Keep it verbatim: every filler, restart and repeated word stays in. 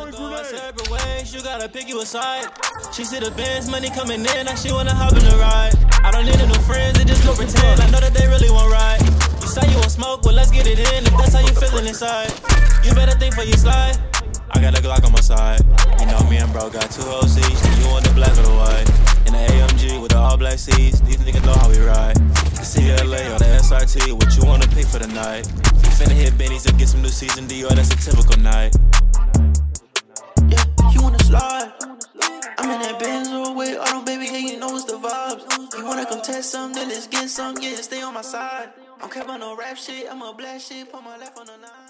going separate ways, you gotta pick you a side. She see the Benz money coming in, now she wanna hop in the ride. I don't need no friends, they just go pretend. I know that they really won't ride. You say you want smoke, well let's get it in. If that's how you feeling inside, you better think for your slide. I got a Glock on my side. You know me and bro got two O Cs. You on the black or the white. In the A M G with the all black seats. These niggas know how we ride. The C L A or the S R T. What you wanna pick for the night? You finna hit Benny's and get some new season Dior. That's a typical night. Yeah, you wanna slide? I'm in that Benz or with auto, baby, yeah, you know it's the vibes. You wanna come test some, then let's get some, yeah, stay on my side. I don't care about no rap shit, I'm a black shit, put my left on the nine.